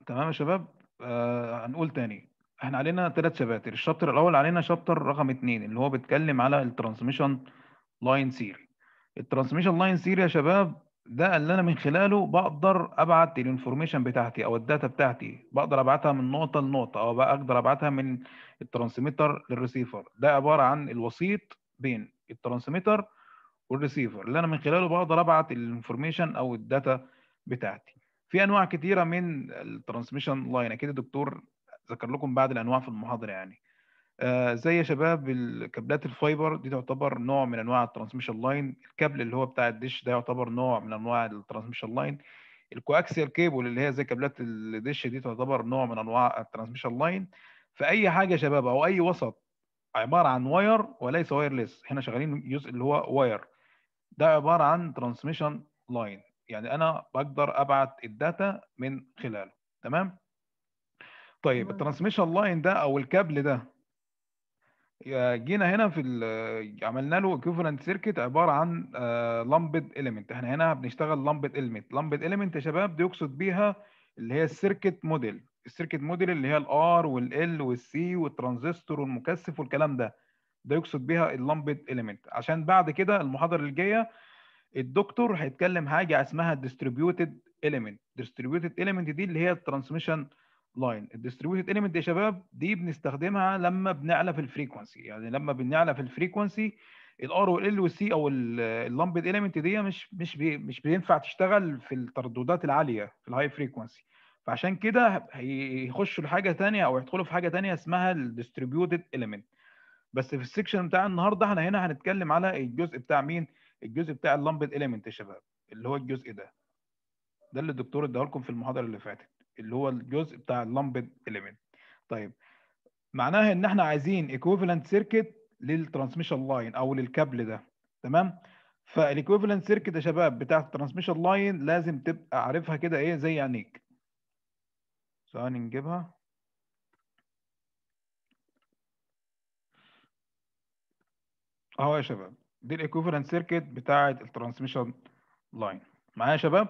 تمام يا شباب. هنقول تاني. احنا علينا 3 شباتر. الشابتر الاول علينا شابتر رقم 2 اللي هو بيتكلم على الترانسميشن لاين سيري. الترانسميشن لاين سيري يا شباب ده اللي انا من خلاله بقدر ابعت الانفورميشن بتاعتي او الداتا بتاعتي، بقدر ابعتها من نقطه لنقطه او بقدر ابعتها من الترانسميتر للريسيفر. ده عباره عن الوسيط بين الترانسميتر والريسيفر اللي انا من خلاله بقدر ابعت الانفورميشن او الداتا بتاعتي. في انواع كتيره من الترانسميشن لاين، اكيد الدكتور ذكر لكم بعض الانواع في المحاضره يعني. زي يا شباب الكابلات الفايبر دي تعتبر نوع من انواع الترانسميشن لاين. الكابل اللي هو بتاع الدش ده يعتبر نوع من انواع الترانسميشن لاين. الكواكسيال كيبل اللي هي زي كابلات الدش دي تعتبر نوع من انواع الترانسميشن لاين. فاي حاجه يا شباب او اي وسط عباره عن واير وليس وايرلس، احنا شغالين جزء اللي هو واير، ده عباره عن ترانسميشن لاين، يعني انا بقدر ابعت الداتا من خلاله. تمام. طيب تمام. الترانسميشن لاين ده او الكابل ده جينا هنا في عملنا له equivalent circuit عباره عن لمبد element. احنا هنا بنشتغل لمبد element. لمبد element يا شباب دي يقصد بيها اللي هي السيركت موديل. السيركت موديل اللي هي الار والال والسي والترانزستور والمكثف والكلام ده، ده يقصد بيها اللمبد element. عشان بعد كده المحاضره اللي جايه الدكتور هيتكلم حاجه اسمها distributed element. distributed element دي اللي هي الترانسميشن لاين. الديستريبيوتد element دي يا شباب دي بنستخدمها لما بنعلى في الفريكونسي، يعني لما بنعلى في الفريكونسي الار والال والسي او اللمبد element دي مش بينفع تشتغل في الترددات العاليه في الهاي فريكونسي. فعشان كده هيخشوا لحاجه ثانيه او يدخلوا في حاجه ثانيه اسمها الديستريبيوتد element. بس في السكشن بتاع النهارده احنا هنا هنتكلم على الجزء بتاع مين؟ الجزء بتاع اللمبد element يا شباب، اللي هو الجزء ده. ده اللي الدكتور اداه لكم في المحاضره اللي فاتت، اللي هو الجزء بتاع اللمبد element. طيب معناها ان احنا عايزين equivalent circuit للترانسميشن لاين او للكابل ده. تمام. فالايكويفالنت سيركت يا شباب بتاع الترانسميشن لاين لازم تبقى عارفها كده ايه زي عينيك. ثواني نجيبها اهو يا شباب. دي الايكويفالنت سيركت بتاعه الترانسميشن لاين. معايا يا شباب؟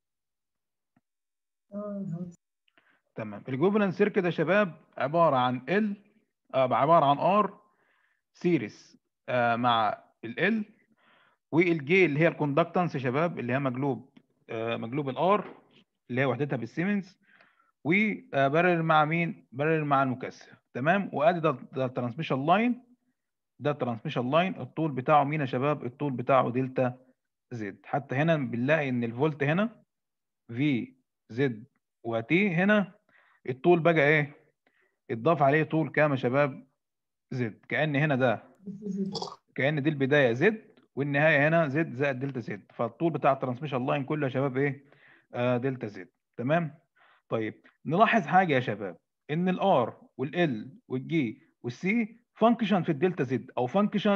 تمام. الايكويفالنت سيركت يا شباب عباره عن ال عباره عن ار سيريس مع ال والجي اللي هي الكوندكتنس يا شباب اللي هي مجلوب الار اللي هي وحدتها بالسيمنز، وبارل مع مين؟ بارل مع المكثف. تمام. وادي ده الترانسميشن لاين. ده الترانسميشن لاين الطول بتاعه مين يا شباب؟ الطول بتاعه دلتا زد. حتى هنا بنلاقي ان الفولت هنا في زد وتي، هنا الطول بقى ايه؟ اتضاف عليه طول كام يا شباب؟ زد. كأن هنا ده كأن دي البداية زد والنهاية هنا زد زائد دلتا زد. فالطول بتاع الترانسميشن لاين كله يا شباب ايه؟ دلتا زد. تمام. طيب نلاحظ حاجة يا شباب، ان الار والال والجي والسي فانكشن في الدلتا زد او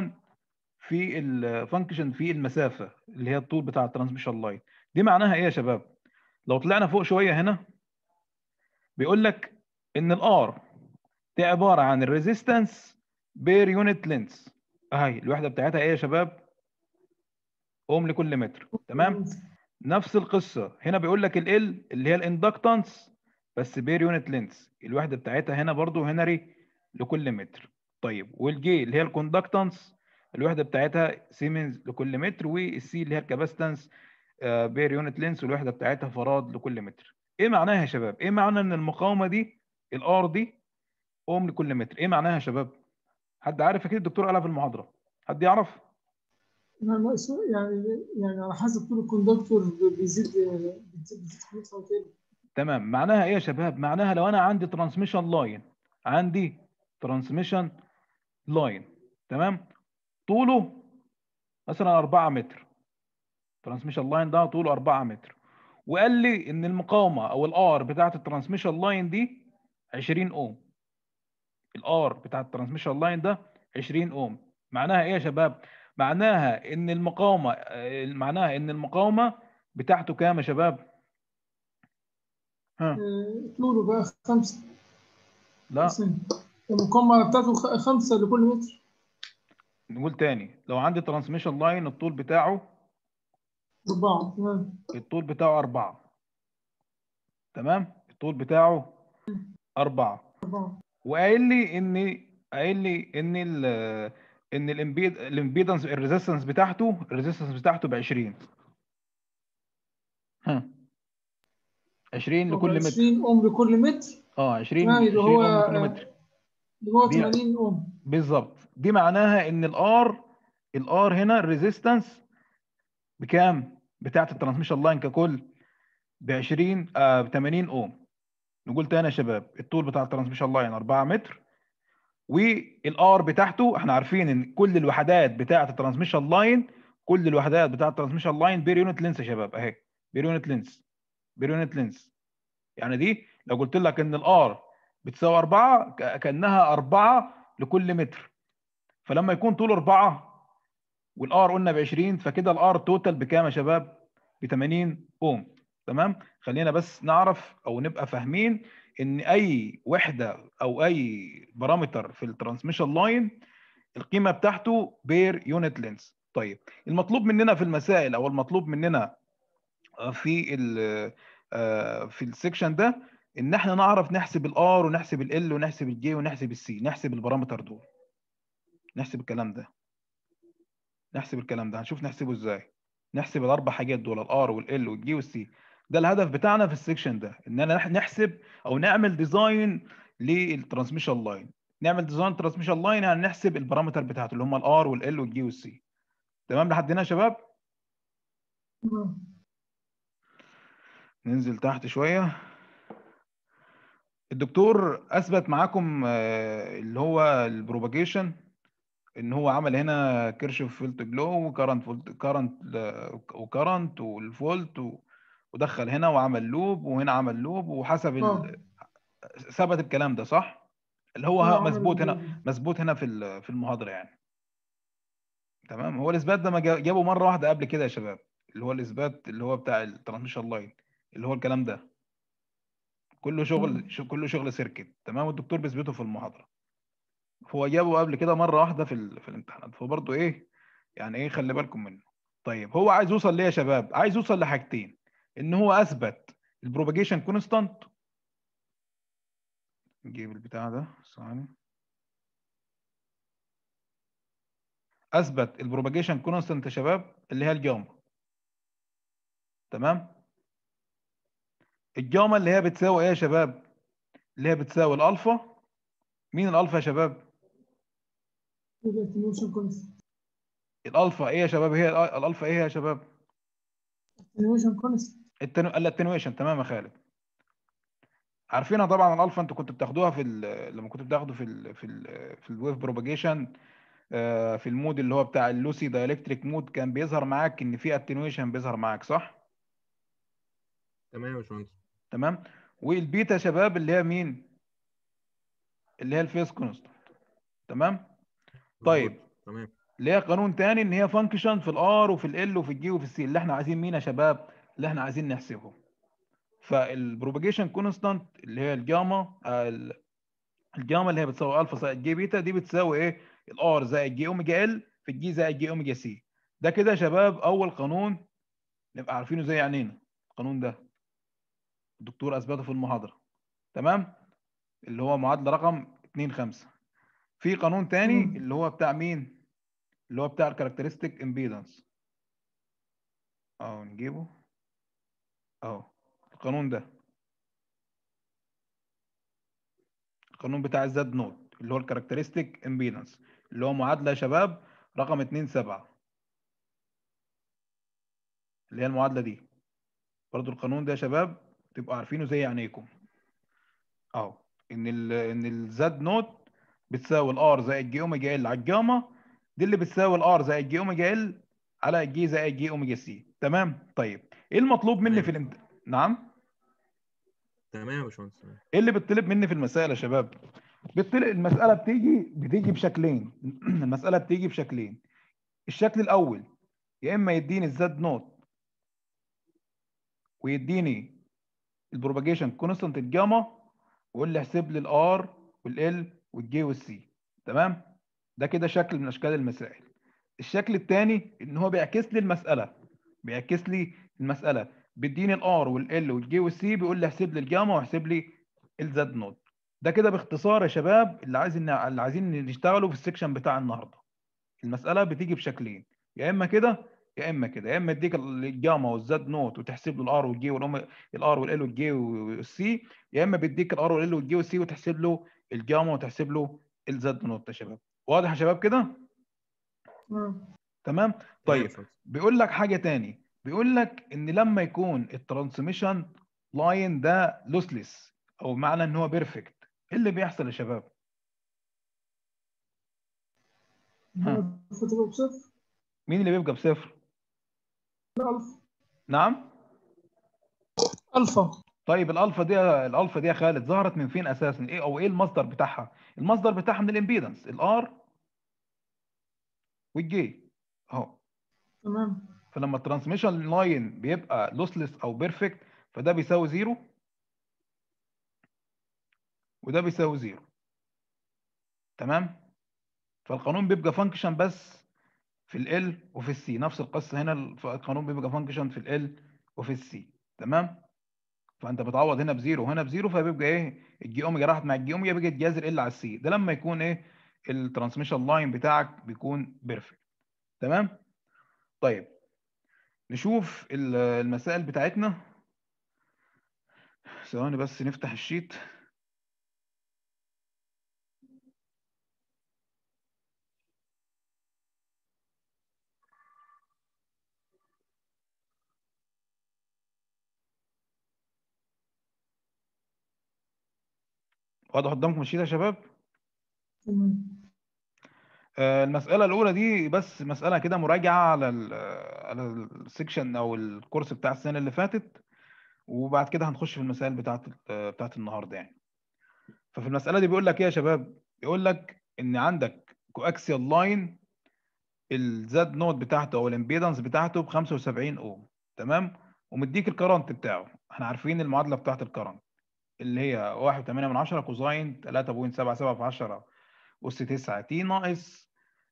فانكشن في المسافة اللي هي الطول بتاع الترانسميشن لاين. دي معناها ايه يا شباب؟ لو طلعنا فوق شوية هنا بيقول لك ان الار دي عبارة عن الريزيستنس بير يونت لينث. اهي الوحدة بتاعتها ايه يا شباب؟ اوم لكل متر. تمام. نفس القصه هنا بيقول لك ال اللي هي الاندكتنس بس بير يونت لينث، الوحده بتاعتها هنا برضو هنري لكل متر. طيب والجي اللي هي الكوندكتنس الوحده بتاعتها سيمنز لكل متر، والسي اللي هي الكاباستنس بير يونت لينث والوحده بتاعتها فراد لكل متر. ايه معناها يا شباب؟ ايه معنى ان المقاومه دي الار دي اوم لكل متر؟ ايه معناها يا شباب؟ حد عارف؟ اكيد الدكتور قالها في المحاضره. حد يعرف؟ يعني على حسب طول الكوندكتور بتزيد قيمتها وكده. تمام. معناها ايه يا شباب؟ معناها لو انا عندي ترانسميشن لاين، عندي ترانسميشن لاين تمام، طوله مثلا 4 متر. ترانسميشن لاين ده طوله 4 متر، وقال لي ان المقاومه او الار بتاعت الترانسميشن لاين دي 20 اوم. الار بتاعت الترانسميشن لاين ده 20 اوم. معناها ايه يا شباب؟ معناها ان المقاومه بتاعته كام يا شباب؟ ها؟ طوله بقى 5 لا، سم. المقاومة بتاعته 5 لكل متر. نقول تاني. لو عندي ترانسميشن لاين الطول بتاعه 4. تمام. الطول بتاعه 4. تمام. الطول بتاعه 4. 4. وقايل لي ان ان الامبيدنس الريزيستنس بتاعته ب 20. ها 20 هو ب لكل متر. 20 أوم لكل متر. 20 تمام، يبقى هو اوم لكل متر. اللي هو دي 80 أوم. بالظبط، دي معناها ان الار هنا الريزيستنس بكام بتاعت الترانسميشن لاين ككل؟ ب 20 ب 80 اوم. نقول تاني يا شباب، الطول بتاع الترانسميشن لاين 4 متر، والار بتاعته احنا عارفين ان كل الوحدات بتاعه الترانسميشن لاين، كل الوحدات بتاعه الترانسميشن لاين بير يونت لينس يا شباب اهي، بير يونت لينس، بير يونت لينس. يعني دي لو قلت لك ان الار بتساوي 4 كانها 4 لكل متر. فلما يكون طول 4 والار قلنا ب 20، فكده الار توتال بكام يا شباب؟ ب 80 اوم. تمام. خلينا بس نعرف او نبقى فاهمين ان اي وحده او اي بارامتر في الترانسميشن لاين القيمه بتاعته بير يونت لينس. طيب المطلوب مننا في المسائل او المطلوب مننا في في السكشن ده ان احنا نعرف نحسب الار ونحسب ال ونحسب الجي ونحسب السي، نحسب البارامتر دول، نحسب الكلام ده، نحسب الكلام ده. هنشوف نحسبه ازاي. نحسب الاربع حاجات دول، الار والال والجي والسي. ده الهدف بتاعنا في السكشن ده، اننا نحسب او نعمل ديزاين للترانسميشن لاين. نعمل ديزاين ترانسميشن لاين يعني نحسب البارامتر بتاعته اللي هم الار والال والجي والسي. تمام لحد هنا يا شباب؟ تمام. ننزل تحت شويه. الدكتور اثبت معاكم اللي هو البروباجيشن، ان هو عمل هنا كيرشوف فولت جلو وكرنت فولت كرنت وكرنت والفولت ودخل هنا وعمل لوب وهنا عمل لوب وحسب اه ثبت الكلام ده صح؟ اللي هو عمل مظبوط هنا، مظبوط هنا في المحاضره يعني. تمام. هو الاثبات ده ما جابه مره واحده قبل كده يا شباب، اللي هو الاثبات اللي هو بتاع الترانسميشن لاين، اللي هو الكلام ده كله شغل كله شغل سيركت. تمام. والدكتور بيثبته في المحاضره. هو جابه قبل كده مره واحده في الامتحانات، فبرضه ايه يعني ايه، خلي بالكم منه. طيب هو عايز يوصل ليه يا شباب؟ عايز يوصل لحاجتين، ان هو اثبت البروباجيشن كونستانت. نجيب البتاع ده ثواني. اثبت البروباجيشن كونستانت يا شباب اللي هي الجاما. تمام. الجاما اللي هي بتساوي ايه يا شباب؟ اللي هي بتساوي الالفا. مين الالفا يا شباب؟ الاتنيوشن كونستنت. الالفا ايه يا شباب؟ هي الالفا ايه يا شباب؟ الاتنيوشن كونستنت. الاتنويشن. تمام يا خالد. عارفينها طبعا الالفا، انتوا كنتوا بتاخدوها لما كنتوا بتاخدوا في الويف بروباجيشن في المود اللي هو بتاع اللوسي دايلكتريك مود، كان بيظهر معاك ان في اتنويشن بيظهر معاك صح؟ تمام يا باشمهندس. تمام. والبيتا شباب اللي هي مين؟ اللي هي الفيس كونستانت. تمام. مظبوط. طيب تمام. اللي هي قانون تاني ان هي فانكشن في الار وفي ال وفي الجي وفي السي، اللي احنا عايزين مين يا شباب؟ اللي احنا عايزين نحسبه. فالبروباجيشن كونستانت اللي هي الجاما الجاما اللي هي بتساوي الفا زائد جي بيتا، دي بتساوي ايه؟ الار زائد جي اوميجا ال في الجي زائد جي اوميجا سي. ده كده يا شباب اول قانون نبقى عارفينه زي عينينا. القانون ده الدكتور اثبته في المحاضره. تمام. اللي هو معادله رقم 2 5. في قانون تاني اللي هو بتاع مين؟ اللي هو بتاع الكاركترستيك امبيدنس. اهو نجيبه اهو. القانون ده القانون بتاع الزد نوت اللي هو الكاركترستيك امبيدنس، اللي هو معادله يا شباب رقم 2 7، اللي هي المعادله دي. برضو القانون ده يا شباب تبقوا عارفينه زي عينيكم اهو. ان الزد نوت بتساوي الار زائد جي اوميجا ال على الجاما، دي اللي بتساوي الار زائد جي اوميجا ال على جي زائد جي اوميجا سي. تمام. طيب ايه المطلوب مني تمام في يا باشمهندس. نعم. تمام يا باشمهندس. تمام. ايه اللي بيطلب مني في المسائل يا شباب؟ المساله بتيجي بشكلين. المساله بتيجي بشكلين. الشكل الاول يا اما يديني الزد نوت ويديني البروباجيشن كونستانت الجاما ويقول لي احسب لي الار والال والجي والسي. تمام. ده كده شكل من اشكال المسائل. الشكل الثاني ان هو بيعكس لي المساله، بيعكس لي المساله بيديني الار والال والجي والسي، بيقول لي احسب لي الجاما واحسب لي الزد نود. ده كده باختصار يا شباب اللي عايزين نشتغله في السكشن بتاع النهارده. المساله بتيجي بشكلين، يا اما كده يا اما كده، يا اما اديك الجاما والزد نوت وتحسب له الار والجي الار والال والجي والسي، يا اما بيديك الار والال والجي والسي وتحسب له الجاما وتحسب له الزد نوت. يا شباب واضح يا شباب كده؟ تمام. تمام. تمام يا طيب باشمهندس. بيقول لك حاجه تاني، بيقول لك ان لما يكون الترانسميشن لاين ده لوسلس، او معنى ان هو بيرفكت، ايه اللي بيحصل يا شباب؟ ها، الألفا تبقى بصفر. مين اللي بيبقى بصفر؟ الألفا. نعم. ألفا. طيب الالفا دي يا خالد ظهرت من فين اساسا؟ ايه او ايه المصدر بتاعها؟ المصدر بتاعها من الامبيدنس الار والجي اهو. تمام. فلما الترانسميشن لاين بيبقى لوسلس او بيرفكت، فده بيساوي زيرو وده بيساوي زيرو. تمام. فالقانون بيبقى فانكشن بس في ال وفي السي، نفس القصه هنا القانون بيبقى فانكشن في ال وفي السي. تمام. فانت بتعوض هنا بزيرو وهنا بزيرو، فبيبقى ايه؟ الجي اوميجا راحت مع الجي اوميجا، بقت جذر ال على السي. ده لما يكون ايه؟ الترانسميشن لاين بتاعك بيكون بيرفكت. تمام. طيب نشوف المسائل بتاعتنا. ثواني بس نفتح الشيت. واضح قدامكم الشيت يا شباب؟ تمام. المسألة الأولى دي بس مسألة كده مراجعة على السكشن أو الكورس بتاع السنة اللي فاتت، وبعد كده هنخش في المسائل بتاعت النهارده يعني. ففي المسألة دي بيقول لك إيه يا شباب؟ بيقول لك إن عندك كواكسيال لاين، الزد نود بتاعته أو الإمبيدنس بتاعته ب 75 أوم. تمام؟ ومديك الكرنت بتاعه. إحنا عارفين المعادلة بتاعت الكرنت اللي هي 1.8 كوزاين 3.77 في 10 أس 9 تي ناقص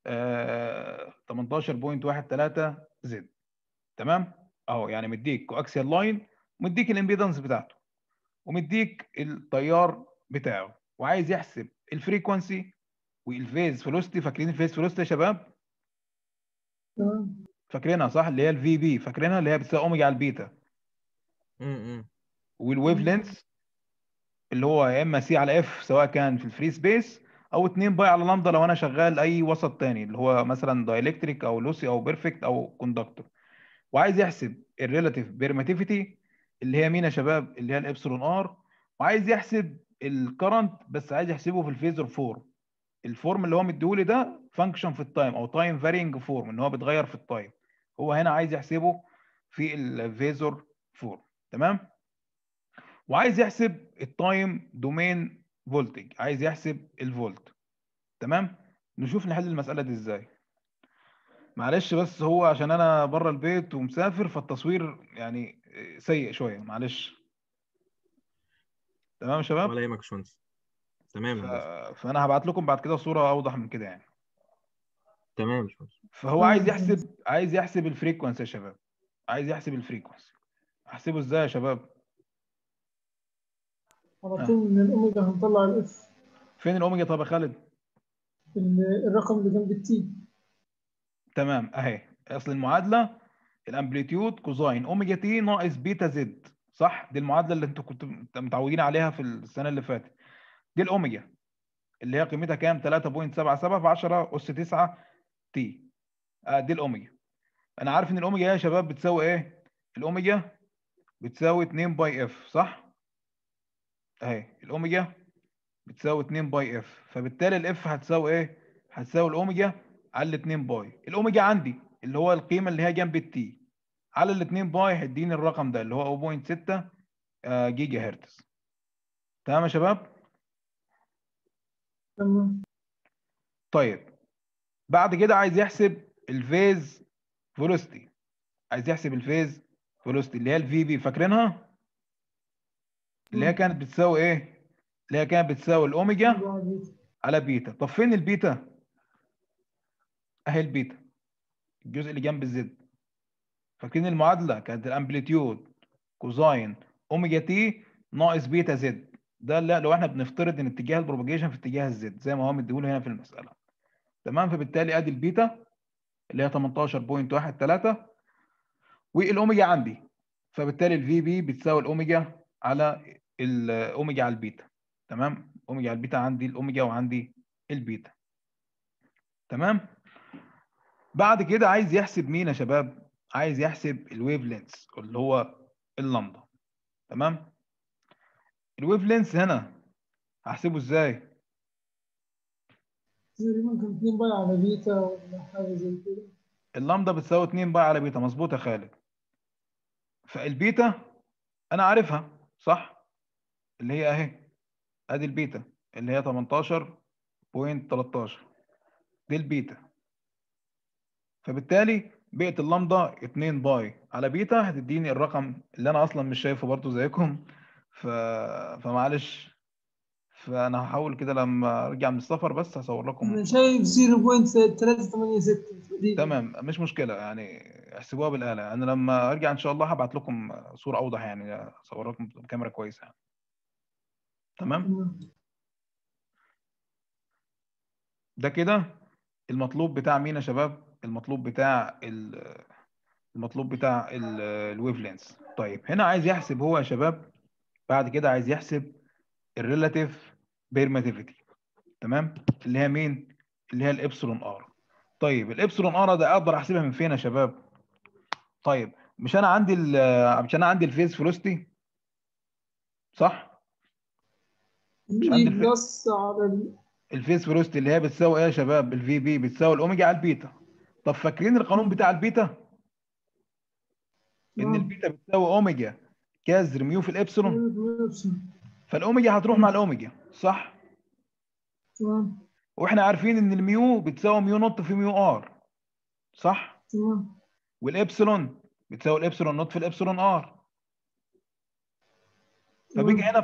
18.13 زد. تمام. اهو يعني مديك كواكسيال لاين، ومديك الامبيدنس بتاعته، ومديك التيار بتاعه، وعايز يحسب الفريكونسي والفيز فيلوسيتي. فاكرين الفيز فيلوسيتي يا شباب؟ تمام. فاكرينها صح؟ اللي هي الفي بي، فاكرينها اللي هي بتساوي اوميجا على البيتا. امم والويف لينث اللي هو يا اما سي على اف سواء كان في الفري سبيس، او 2 باي على لامدا لو انا شغال اي وسط تاني اللي هو مثلا دايلكتريك او لوسي او بيرفكت او كوندكتور. وعايز يحسب الريلاتيف بيرميتيفيتي اللي هي مين يا شباب؟ اللي هي الابسلون ار. وعايز يحسب الكرنت، بس عايز يحسبه في الفيزور فورم. الفورم اللي هو مديهولي ده فانكشن في التايم او تايم فارينج فورم، ان هو بيتغير في التايم. هو هنا عايز يحسبه في الفيزور فورم. تمام. وعايز يحسب التايم دومين فولتج، عايز يحسب الفولت. تمام. نشوف نحل المسألة دي ازاي. معلش بس هو عشان انا بره البيت ومسافر، فالتصوير يعني سيء شويه، معلش. تمام يا شباب. ولا يهمك يا باشمهندس. تمام ف... يا هندسة. فانا هبعت لكم بعد كده صوره اوضح من كده يعني. تمام يا باشمهندس. فهو تمام عايز يا باشمهندس. يحسب الفريكونسي يا شباب. عايز يحسب الفريكونسي. احسبه ازاي يا شباب؟ على ها، طول من الأوميجا هنطلع الإف. فين الاوميجا طب يا خالد؟ الرقم اللي جنب التي. تمام اهي. اصل المعادله الامبليتيود كوزاين اوميجا تي ناقص بيتا زد، صح؟ دي المعادله اللي انتوا كنتوا متعودين عليها في السنه اللي فاتت. دي الاوميجا اللي هي قيمتها كام؟ 3.77 في 10 اس 9 تي. دي الاوميجا. انا عارف ان الاوميجا يا شباب بتساوي ايه؟ الاوميجا بتساوي 2 باي اف، صح؟ اهي الاوميجا بتساوي 2 باي اف، فبالتالي الاف هتساوي ايه؟ هتساوي الاوميجا على ال 2 باي. الاوميجا عندي اللي هو القيمه اللي هي جنب التي على ال 2 باي، هيديني الرقم ده اللي هو 0.6 جيجا هرتز. تمام يا شباب؟ تمام. طيب بعد كده عايز يحسب الفيز فيلوسيتي. عايز يحسب الفيز فيلوسيتي اللي هي الفي بي، فاكرينها؟ اللي هي كانت بتساوي ايه؟ اللي هي كانت بتساوي الاوميجا على بيتا. طب فين البيتا؟ اهي البيتا، الجزء اللي جنب الزد. فاكرين المعادله كانت الامبليتيود كوزاين اوميجا تي ناقص بيتا زد. ده لا لو احنا بنفترض ان اتجاه البروباجيشن في اتجاه الزد زي ما هو مديهوله هنا في المساله. تمام. فبالتالي ادي البيتا اللي هي 18.13 والاوميجا عندي، فبالتالي الفي بي بتساوي الاوميجا على الاوميجا على البيتا. تمام. اوميجا على البيتا، عندي الاوميجا وعندي البيتا. تمام. بعد كده عايز يحسب مين يا شباب؟ عايز يحسب الويف لينث اللي هو اللامدا. تمام. الويف لينث هنا هحسبه ازاي؟ تقريبا كان 2 باي على بيتا ولا حاجة زي كده. اللامدا بتساوي 2 باي على بيتا. مظبوط يا خالد. فالبيتا انا عارفها صح، اللي هي اهي، ادي البيتا اللي هي 18.13 دي البيتا. فبالتالي بقت اللامدا 2 باي على بيتا هتديني الرقم اللي انا اصلا مش شايفه برضو زيكم. ف... فمعلش. فانا هحاول كده لما ارجع من السفر بس هصور أنا لكم. شايف 0.386 تقريبا. تمام مش مشكله يعني، احسبوها بالاله. انا لما ارجع ان شاء الله هبعت لكم صوره اوضح يعني، اصور لكم بكاميرا كويسه يعني. تمام. تمام. ده كده المطلوب بتاع مين يا شباب؟ المطلوب بتاع الويف لينث. طيب هنا عايز يحسب هو يا شباب، بعد كده عايز يحسب الريلاتيف بيرماتيفيتي. تمام. اللي هي مين؟ اللي هي الابسلون ار. طيب الابسلون ار ده اقدر احسبها من فين يا شباب؟ طيب مش انا عندي الفيز فيلوسيتي صح؟ مش اي عندي بلس على الفيز فيلوسيتي اللي هي بتساوي ايه يا شباب؟ الفي بي بتساوي الاوميجا على البيتا. طب فاكرين القانون بتاع البيتا؟ ان تمام. البيتا بتساوي اوميجا كسر ميو في الابسلون. فالاوميجا هتروح مع الاوميجا صح؟ تمام. واحنا عارفين ان الميو بتساوي ميو نوت في ميو ار صح؟ تمام. والابسلون بتساوي الابسلون نوت في الابسلون ار. فبيجي تمام. هنا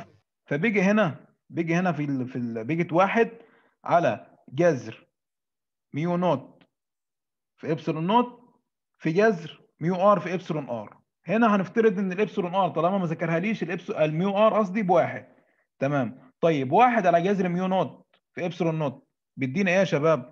بيجي واحد على جذر ميو نوت في ابسلون نوت في جذر ميو ار في ابسلون ار. هنا هنفترض ان الابسلون ار طالما ما ذكرهاليش الميو ار قصدي بواحد. تمام. طيب واحد على جذر ميو نوت في ابسلون نوت بيدينا ايه يا شباب؟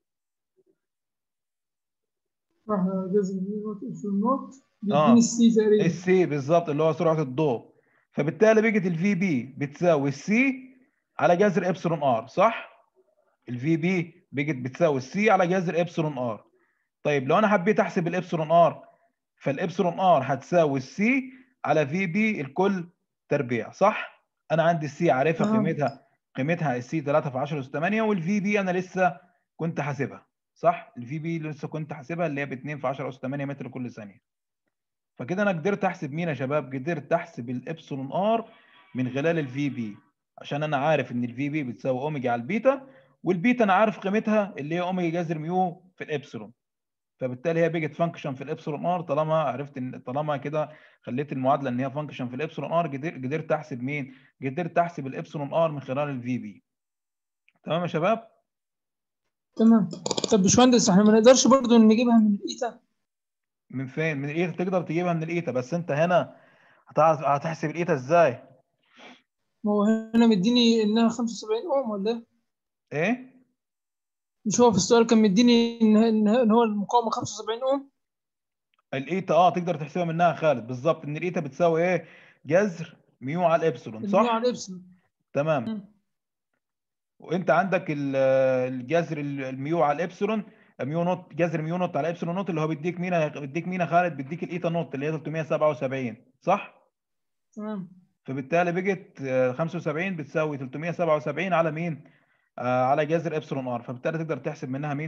راح جذر النوت في النوت بيديني اه السي تقريبا. السي بالظبط اللي هو سرعه الضوء. فبالتالي بقت الفي بي بتساوي السي على جذر ابسلون ار صح؟ الفي بي بقت بتساوي السي على جذر ابسلون ار. طيب لو انا حبيت احسب الابسلون ار، فالابسلون ار هتساوي السي على في بي الكل تربيع صح؟ انا عندي السي عارفها تمام. قيمتها السي 3 في 10 اس 8، والفي بي انا لسه كنت حاسبها صح؟ الفي بي لسه كنت حاسبها اللي هي ب 2 في 10 اس 8 متر كل ثانيه. فكده انا قدرت احسب مين يا شباب؟ قدرت احسب الابسلون ار من خلال الفي بي، عشان انا عارف ان الفي بي بتساوي اوميجا على البيتا، والبيتا انا عارف قيمتها اللي هي اوميجا جذر ميو في الابسلون. فبالتالي هي بيجت فانكشن في الابسلون ار. طالما عرفت ان طالما كده خليت المعادله ان هي فانكشن في الابسلون ار، قدرت احسب مين؟ قدرت احسب الابسلون ار من خلال الفي بي. تمام يا شباب؟ تمام. طب باشمهندس احنا ما نقدرش برضو نجيبها من الايتا؟ من فين؟ من الايتا تقدر تجيبها من الايتا، بس انت هنا هتحسب الايتا ازاي؟ ما هو هنا مديني انها 75 اوم ولا ايه؟ ايه؟ مش هو في السؤال كان مديني ان هو المقاومه 75 اوم؟ الايتا تقدر تحسبها منها يا خالد بالظبط، ان الايتا بتساوي ايه؟ جذر ميو على الابسلون الميو صح؟ على الابسلون. تمام. وانت عندك الجذر الميو على الابسلون، ميو نوت جذر ميو نوت على ابسلون نوت اللي هو بيديك مين يا خالد؟ بيديك الايتا نوت اللي هي 377 صح؟ تمام. فبالتالي بقت 75 بتساوي 377 على مين؟ على جذر ابسلون ار. فبالتالي تقدر تحسب منها مين؟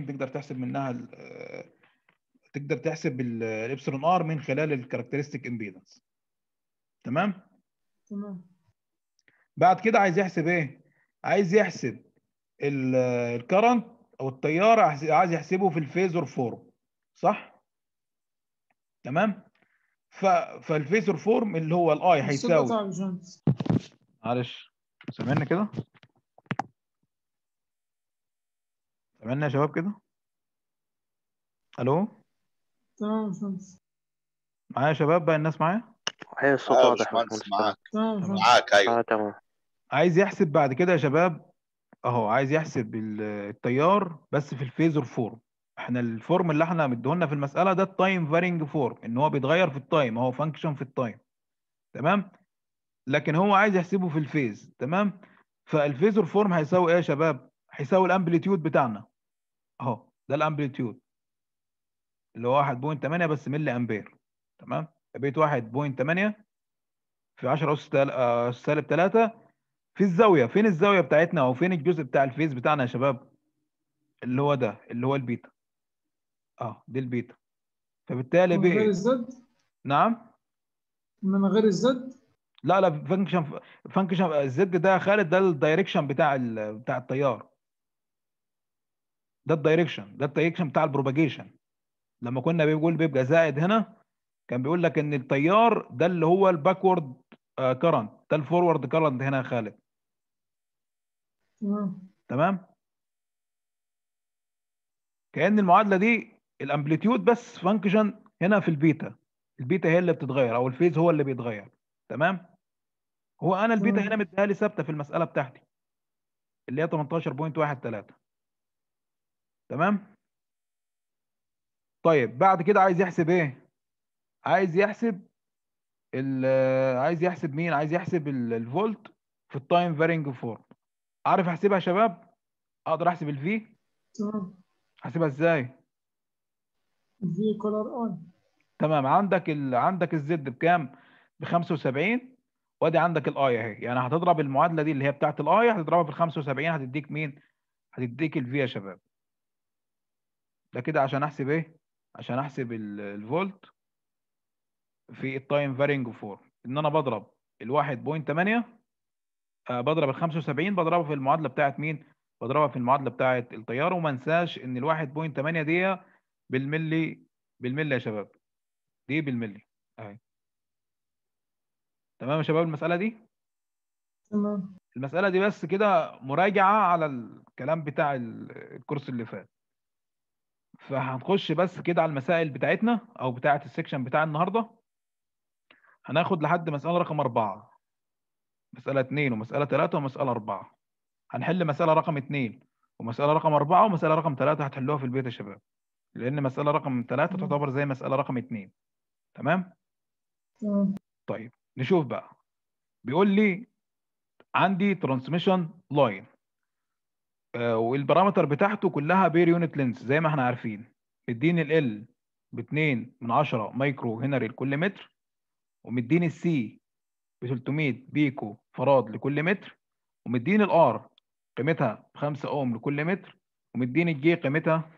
تقدر تحسب الابسلون ار من خلال الكاركترستيك امبيدنس. تمام. تمام. بعد كده عايز يحسب ايه؟ عايز يحسب الكرنت او التيار، عايز يحسبه في الفيزور فورم صح؟ تمام. فالفيزور فورم اللي هو الاي الصوت هيساوي، قطع يا باشمهندس. معلش سامعني كده؟ سامعني يا شباب كده؟ الو؟ تمام يا باشمهندس. معايا يا شباب؟ بقى الناس معايا؟ هي الصوت يا واضح يا باشمهندس باشمهندس. معاك تمام تمام. معاك ايوه. تمام. عايز يحسب بعد كده يا شباب اهو، عايز يحسب التيار بس في الفيزور فورم. احنا الفورم اللي احنا مديهولنا في المساله ده التايم فارينج فورم، ان هو بيتغير في التايم، هو فانكشن في التايم. تمام. لكن هو عايز يحسبه في الفيز. تمام. فالفيزور فورم هيساوي ايه يا شباب؟ هيساوي الامبليتيود بتاعنا اهو، ده الامبليتيود اللي هو 1.8 بس ملي امبير. تمام. بقيت 1.8 في 10 اس سالب 3 في الزاويه. فين الزاويه بتاعتنا او فين الجزء بتاع الفيز بتاعنا يا شباب؟ اللي هو ده، اللي هو البيتا. دي البيتا. فبالتالي من غير بقت، الزد، نعم. من غير الزد. لا لا، فانكشن الزد ده يا خالد، ده الدايركشن بتاع التيار. ده الدايركشن بتاع البروباجيشن. لما كنا بيبقى زائد هنا، كان بيقول لك ان التيار ده اللي هو الباكورد كرنت، ده الفورورد كرنت هنا يا خالد. تمام. تمام. كأن المعادله دي الامبليتيود بس فانكشن هنا في البيتا. البيتا هي اللي بتتغير او الفيز هو اللي بيتغير. تمام. هو انا البيتا هنا تمام. مديها لي ثابته في المساله بتاعتي اللي هي 18.13. تمام. طيب بعد كده عايز يحسب ايه؟ عايز يحسب عايز يحسب مين؟ عايز يحسب الفولت في التايم فارينج فورم. عارف احسبها يا شباب؟ اقدر احسب الفي. تمام. احسبها ازاي؟ في كولر اي. تمام. عندك الزد بكام؟ ب 75. وادي عندك الاي اهي. يعني هتضرب المعادله دي اللي هي بتاعت الاي، هتضربها في ال 75، هتديك مين؟ هتديك الفي يا شباب. ده كده عشان احسب ايه؟ عشان احسب الفولت في التايم فارينج فورم. ان انا بضرب ال 1.8، بضرب ال 75 بضربها في المعادله بتاعت مين؟ بضربها في المعادله بتاعت التيار. وما انساش ان ال 1.8 دي بالملي. بالملي يا شباب، دي بالملي اهي. تمام يا شباب المساله دي. تمام. المساله دي بس كده مراجعه على الكلام بتاع الكورس اللي فات. فهنخش بس كده على المسائل بتاعتنا او بتاعت السكشن بتاع النهارده. هناخد لحد مساله رقم 4، مساله 2 ومساله 3 ومساله 4. هنحل مساله رقم 2 ومساله رقم 4 ومساله رقم 3 هتحلوها في البيت يا شباب، لان مساله رقم 3 تمام. تعتبر زي مساله رقم 2. تمام. تمام. طيب نشوف بقى. بيقول لي عندي ترانسميشن لاين والبارامتر بتاعته كلها بير يونت لينس زي ما احنا عارفين. مديني ال ب 2/10 مايكرو هنري لكل متر، ومديني السي ب 300 بيكو فراد لكل متر، ومديني الار قيمتها ب 5 اوم لكل متر، ومديني الجي قيمتها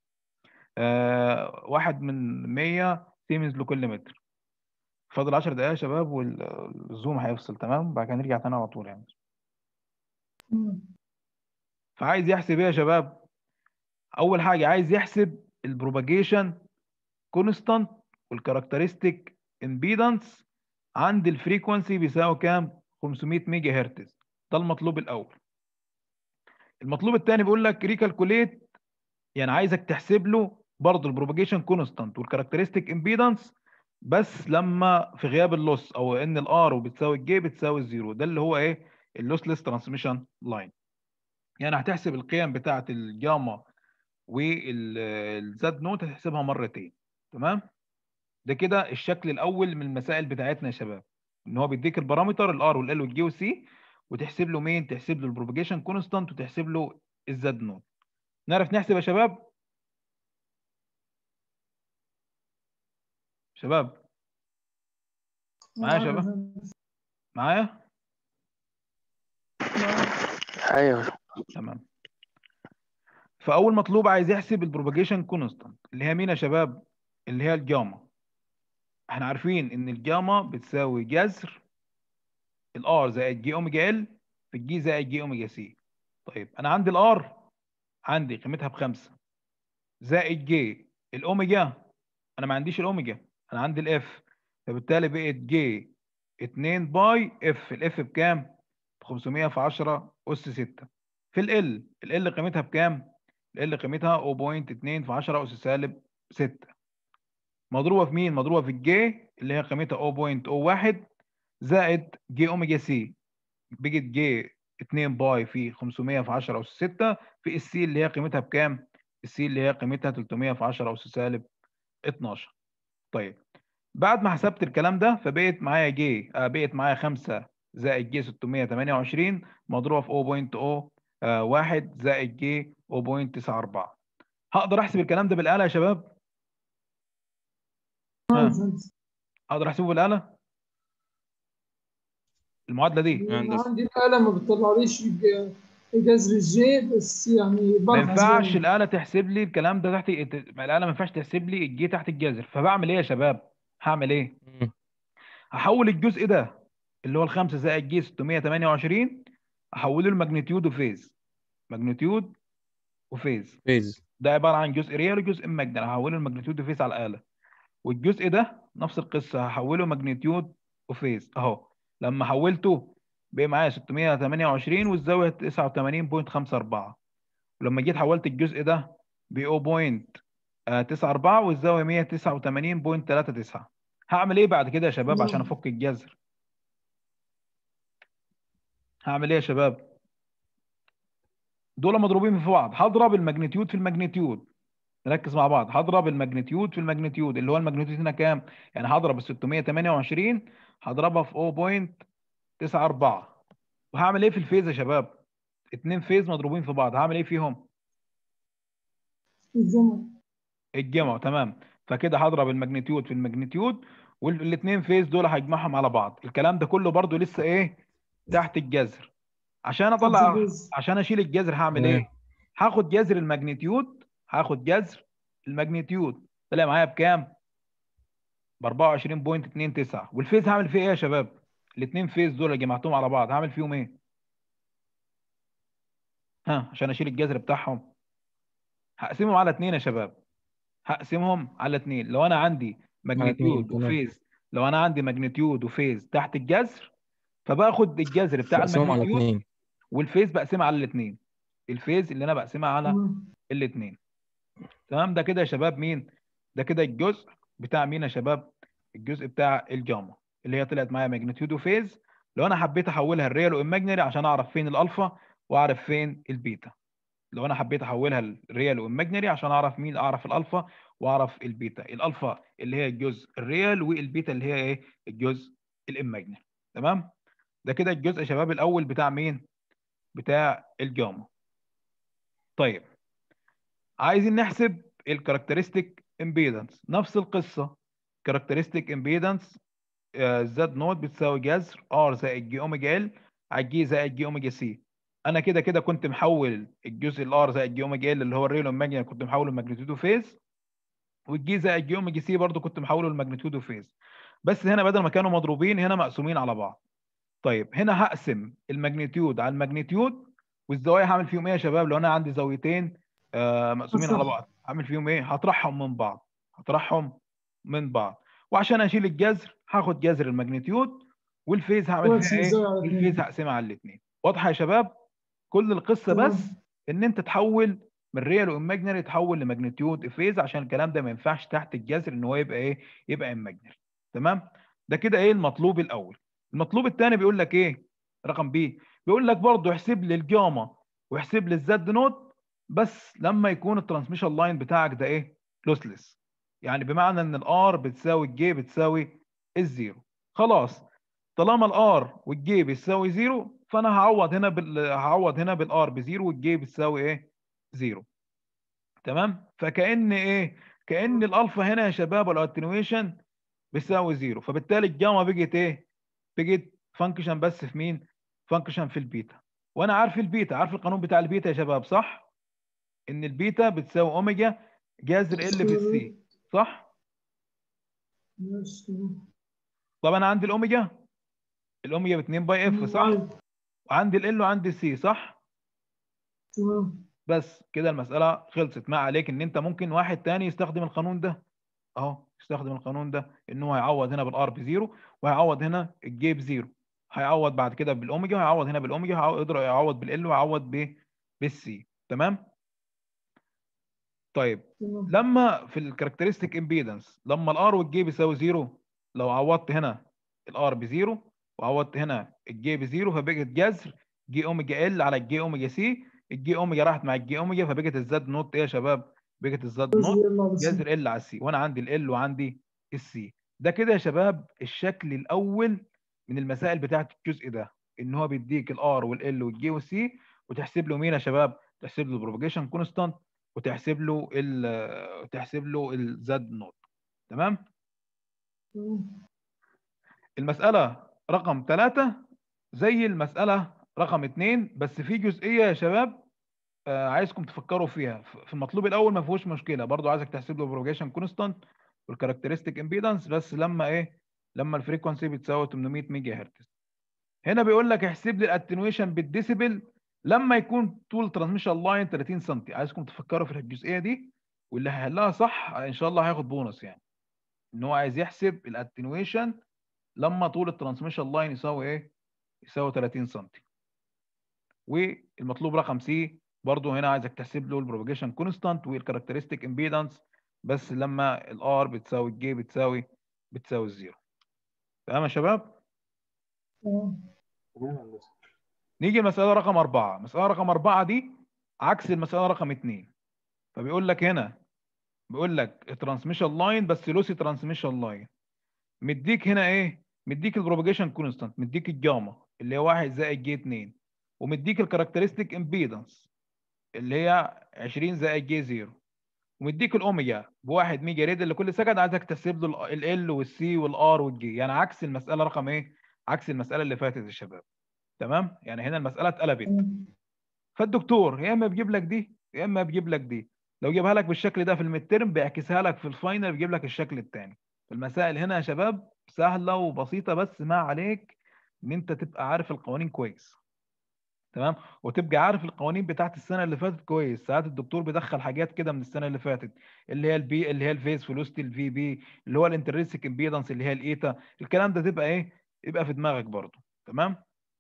1/100 سيمنز لكل متر. فاضل 10 دقايق يا شباب والزوم هيفصل. تمام. بعد كده نرجع تاني على طول يعني. تمام. فعايز يحسب ايه يا شباب؟ اول حاجه عايز يحسب البروباجيشن كونستانت والكاركترستيك امبيدنس عند الفريكونسي بيساوي كام؟ 500 ميجا هرتز. ده المطلوب الاول. المطلوب الثاني بيقول لك ريكالكوليت، يعني عايزك تحسب له برضه البروباجيشن كونستانت والكاركترستيك امبيدنس بس لما في غياب اللوس، او ان الار وبتساوي الجي بتساوي الزيرو. ده اللي هو ايه؟ اللوسلس ترانسميشن لاين. يعني هتحسب القيم بتاعه الجاما والزد نوت، هتحسبها مرتين. تمام. ده كده الشكل الاول من المسائل بتاعتنا يا شباب، ان هو بيديك البارامتر الار والال والجي والسي، وتحسب له مين؟ تحسب له البروباجيشن كونستانت وتحسب له الزد نوت. نعرف نحسب يا شباب؟ شباب معايا يا شباب؟ معايا؟ ايوه. تمام. فاول مطلوب عايز يحسب البروباجيشن كونستانت اللي هي مين يا شباب؟ اللي هي الجاما. احنا عارفين ان الجاما بتساوي جذر الار زائد جي اوميجا ال في الجي زائد جي اوميجا سي. طيب انا عندي الار عندي قيمتها بخمسة، زائد جي الاوميجا، انا ما عنديش الاوميجا، انا عندي الاف. فبالتالي بقت جي 2 باي اف. الاف بكام؟ ب 500 في 10 اس 6. في ال قيمتها بكام؟ ال قيمتها 0.2 في 10 اس سالب 6. مضروبه في مين؟ مضروبه في الجي اللي هي قيمتها 0.01 زائد جي اوميجا سي، بقت جي 2 باي في 500 في 10 اس 6 في السي اللي هي قيمتها بكام؟ السي اللي هي قيمتها 300 في 10 اس سالب 12. طيب بعد ما حسبت الكلام ده فبقت معايا جي بقت معايا 5 زائد جي 628 مضروبه في 0.01 زائد جي 0.94. هقدر احسب الكلام ده بالاله يا شباب؟ ها فهمت. اقدر احسبه بالاله المعادله دي؟ يا أنا هندسة. عندي الآلة ما بتطلعليش جذر الجي، بس يعني ما بعرف ينفعش أحسبها. الاله تحسب لي الكلام ده تحت، الاله ما ينفعش تحسب لي الجي تحت الجذر. فبعمل ايه يا شباب؟ هعمل ايه؟ مم. هحول الجزء ده اللي هو الخمسة زائد جي 628 احوله لماجنتيود وفيز. ماجنتيود وفيز فيز. ده عباره عن جزء ريال وجزء ماجنر، هحوله لماجنتيود وفيز على الاله. والجزء ده نفس القصه هحوله ماجنتيود وفيز اهو. لما حولته بقى معايا 628 والزاويه 89.54. ولما جيت حولت الجزء ده ب 0.94 والزاويه 189.39. هعمل ايه بعد كده يا شباب عشان افك الجذر؟ هعمل ايه يا شباب؟ دول مضروبين في بعض، هضرب الماجنتيود في الماجنتيود. نركز مع بعض، هضرب الماجنتيود في الماجنتيود اللي هو الماجنتيود هنا كام؟ يعني هضرب ال 628 هضربها في 0.94. وهعمل ايه في الفيز يا شباب؟ اتنين فيز مضروبين في بعض، هعمل ايه فيهم؟ الجمع. الجمع، تمام. فكده هضرب الماجنتيود في الماجنتيود والاثنين فيز دول هجمعهم على بعض. الكلام ده كله برضو لسه ايه؟ تحت الجذر. عشان تحت اطلع، الجذر. عشان اشيل الجذر هعمل تمام. ايه؟ هاخد جذر الماجنتيود، هاخد جذر الماجنتيود طلع معايا بكام؟ ب 24.29. والفيز هعمل فيه ايه يا شباب؟ الاثنين فيز دول اللي جمعتهم على بعض هعمل فيهم ايه؟ ها عشان اشيل الجذر بتاعهم هقسمهم على اثنين يا شباب. هقسمهم على اثنين. لو انا عندي على 2. ماجنتيود تمام. وفيز، لو انا عندي ماجنتيود وفيز تحت الجذر فباخد الجذر بتاع بقسمهم على الماجنتيود 2. والفيز بقسمها على الاثنين. الفيز اللي انا بقسمها على تمام. الاثنين. تمام. ده كده يا شباب مين؟ ده كده الجزء بتاع مين يا شباب؟ الجزء بتاع الجاما اللي هي طلعت معايا ماجنتيود وفيز. لو انا حبيت احولها الريال وايماجنري عشان اعرف فين الالفا واعرف فين البيتا. لو انا حبيت احولها الريال وايماجنري عشان اعرف مين، اعرف الالفا واعرف البيتا. الالفا اللي هي الجزء الريال والبيتا اللي هي ايه؟ الجزء الايماجنري. تمام. ده كده الجزء يا شباب الاول بتاع مين؟ بتاع الجاما. طيب عايزين نحسب الكاركترستيك امبيدنس. نفس القصه. كاركترستيك امبيدنس زد نوت بتساوي جذر ار زائد جي اوميجا ال على جي زائد جي اوميجا سي. انا كده كده كنت محول الجزء الار زائد جي اوميجا ال اللي هو الريل والماجنت كنت محوله لماجنتيود وفيز، والجي زائد جي اوميجا سي برضه كنت محوله لماجنتيود وفيز. بس هنا بدل ما كانوا مضروبين هنا مقسومين على بعض. طيب هنا هقسم الماجنتيود على الماجنتيود، والزوايا هعمل فيهم ايه يا شباب؟ لو انا عندي زاويتين مقسومين على أطرح. بعض هعمل فيهم ايه؟ هطرحهم من بعض. هطرحهم من بعض. وعشان اشيل الجذر هاخد جذر الماجنتيود، والفيز هعمل فيها وأقسم ايه؟ الزاوية على والفيز 2. هقسمها على الاثنين. واضحه يا شباب؟ كل القصه بس تمام. ان انت تحول من ريال وايماجنري تحول لماجنتيود فيز، عشان الكلام ده ما ينفعش تحت الجذر ان هو يبقى ايه؟ يبقى ايماجنري. تمام. ده كده ايه المطلوب الاول. المطلوب الثاني بيقول لك ايه؟ رقم بي بيقول لك برضه احسب لي الجاما واحسب لي الزد نوت، بس لما يكون الترانسميشن لاين بتاعك ده ايه؟ لوسلس. يعني بمعنى ان الار بتساوي الجي بتساوي الزيرو. خلاص طالما الار والجي بيساوي زيرو فانا هعوض هنا بالار بزيرو والجي بتساوي ايه؟ زيرو. تمام. فكأن ايه؟ كأن الالفا هنا يا شباب والاتنويشن بيساوي زيرو، فبالتالي الجاما بقت ايه؟ بقت فانكشن بس في مين؟ فانكشن في البيتا. وانا عارف البيتا، عارف القانون بتاع البيتا يا شباب صح؟ ان البيتا بتساوي اوميجا جذر ال في سكوير السي، صح؟ ماشي. تمام. طب انا عندي الاوميجا، الاوميجا ب 2 باي اف صح؟ عادي. وعندي ال وعندي السي صح؟ تمام. بس كده المسألة خلصت. ما عليك ان انت ممكن واحد تاني يستخدم القانون ده اهو، يستخدم القانون ده ان هو هيعوض هنا بالار بزيرو وهيعوض هنا الجي بزيرو، هيعوض بعد كده بالاوميجا وهيعوض هنا بالاوميجا، يقدر يعوض بالال ويعوض بالسي. تمام. طيب تمام. لما في الكاركترستيك امبيدنس لما الار والجي بيساوي زيرو، لو عوضت هنا الار بزيرو وعوضت هنا الجي بزيرو فبقت جذر جي اوميجا ال على الجي اوميجا سي، الجي اوميجا راحت مع الجي اوميجا فبقت الزد نوت ايه يا شباب؟ بقت الزد نوت جذر ال على سي. جذر ال على السي، وانا عندي ال وعندي السي. ده كده يا شباب الشكل الاول من المسائل بتاعت الجزء ده، ان هو بيديك الار والال والجي والسي وتحسب له مين يا شباب؟ تحسب له البروباجيشن كونستانت وتحسب له الزد نوت. تمام. تمام. المسألة رقم 3 زي المسألة رقم 2 بس في جزئية يا شباب عايزكم تفكروا فيها. في المطلوب الأول ما فيهوش مشكلة، برضو عايزك تحسب له بروباجيشن كونستانت والكاركترستيك امبيدنس، بس لما ايه؟ لما الفريكونسي بتساوي 800 ميجا هرتز. هنا بيقول لك احسب لي الاتنويشن بالديسيبل لما يكون طول ترانسميشن لاين 30 سم. عايزكم تفكروا في الجزئيه دي، واللي هيحلها صح ان شاء الله هياخد بونص، يعني ان هو عايز يحسب الاتنويشن لما طول الترانسميشن لاين يساوي ايه؟ يساوي 30 سم. والمطلوب رقم سي برضو هنا عايزك تحسب له البروباجيشن كونستانت والكاركترستيك امبيدنس بس لما الار بتساوي الجي بتساوي الزيرو. تمام يا شباب؟ تمام. تمام يا هندسة. نيجي المسألة رقم 4. المسألة رقم 4 دي عكس المسألة رقم 2. فبيقول لك هنا بيقول لك ترانسميشن لاين بس لوسي ترانسميشن لاين. مديك هنا ايه؟ مديك البروباجيشن كونستانت، مديك الجاما اللي هي 1 زائد جي 2، ومديك الكاركترستيك امبيدنس اللي هي 20 زائد جي 0، ومديك الاوميجا ب1 ميجا ريد لكل سكند. عايزك تحسب له ال والسي والار والجي، يعني عكس المسألة رقم ايه؟ عكس المسألة اللي فاتت يا شباب. تمام؟ يعني هنا المسألة اتقلبت. تمام. فالدكتور يا اما بيجيب لك دي يا اما بيجيب لك دي. لو جابها لك بالشكل ده في الميد-ترم بيعكسها لك في الفاينل بيجيب لك الشكل الثاني. المسائل هنا يا شباب سهله وبسيطه، بس ما عليك ان انت تبقى عارف القوانين كويس. تمام. وتبقى عارف القوانين بتاعت السنه اللي فاتت كويس. ساعات الدكتور بيدخل حاجات كده من السنه اللي فاتت، اللي هي البي اللي هي الفيز فيلوسيتي الفي بي اللي هو الانترنسيك امبيدنس اللي هي الايتا. الكلام ده تبقى ايه؟ يبقى في دماغك برضه. تمام.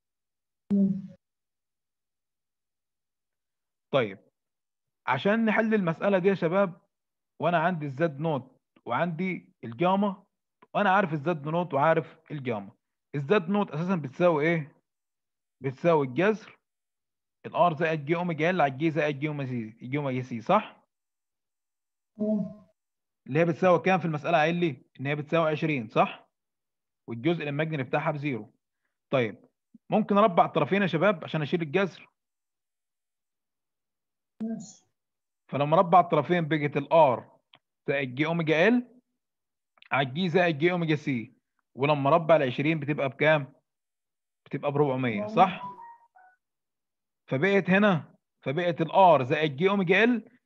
طيب عشان نحل المسألة دي يا شباب، وانا عندي الزد نوت وعندي الجاما، وانا عارف الزد نوت وعارف الجاما. الزد نوت اساسا بتساوي ايه؟ بتساوي الجذر الار زائد جي اوميجا ال على الجي زائد جي اوميجا سي، صح؟ تمام. اللي هي بتساوي كام في المسألة؟ قايل لي ان هي بتساوي 20 صح؟ والجزء المجني بتاعها بزيرو. طيب ممكن اربع الطرفين يا شباب عشان اشيل الجذر. ماشي. فلما اربع الطرفين بقت الار زائد جي اوميجا ال على الجي زائد جي اوميجا سي، ولما اربع ال 20 بتبقى بكام؟ بتبقى ب 400 صح؟ فبقت هنا فبقت الار زائد جي اوميجا ال